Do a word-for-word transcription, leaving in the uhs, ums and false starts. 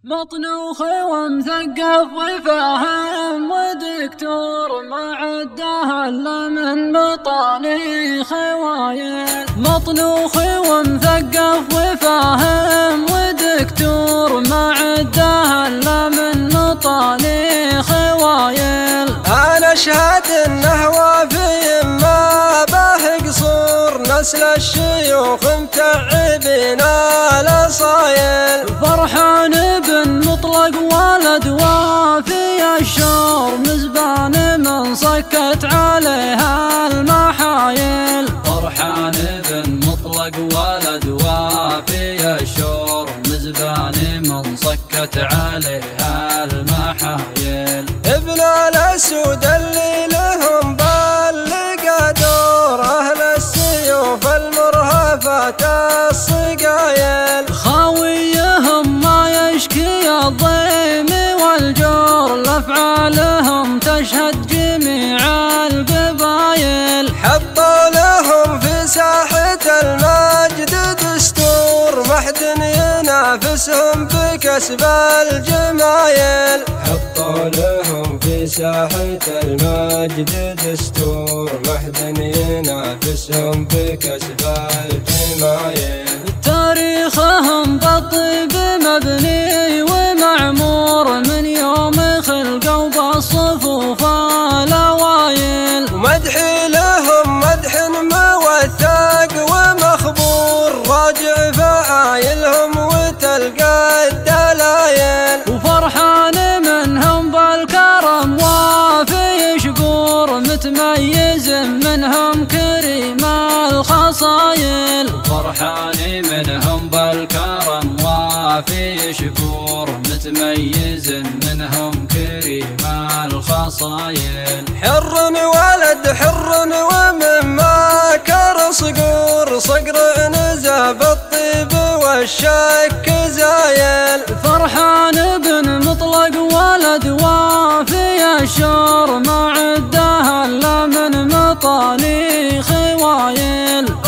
مطنوخ ومثقف وفاهم ودكتور ما عداه الا من مطاني خوايل. مطنوخ ومثقف وفاهم ودكتور ما عداه الا من مطاني خوايل. انا اشهد انه وافي ما به قصور، نسل الشيوخ متعبين الاصايل. فرحان بن مطلق ولد وافي الشور، مزبان من صكت عليها المحايل. فرحان بن مطلق ولد وافي الشور، مزبان من صكت عليها المحايل. ابن الاسود اللي لهم باللقى دور، اهل السيوف المرهفات الصقايل. خاويهم ما يشكي الضيم والجور، لافعالهم تشهد جميع القبايل. حطوا لهم في ساحة المجد دستور، ما حد ينافسهم بكسب الجمايل. حطوا لهم في ساحة المجد دستور، ما حد ينافسهم بكسب الجمايل. تاريخهم بالطيب مبني ومعمور، من يوم خلقوا بالصفوف الاوائل. ومدحي لهم مدح موثق ومخبور، راجع فعايلهم وتلقى الدلايل. وفرحان منهم بالكرم وافي شكور، متميز منهم كريم الخصايل. فرحان منهم بالكرم وافي شكور، متميز منهم كريم الخصايل. حر ولد حر ومما كر صقور، صقر عنزه بالطيب والشك زايل. فرحان بن مطلق ولد وافي الشور، ما عداه الا من مطاني خوايل.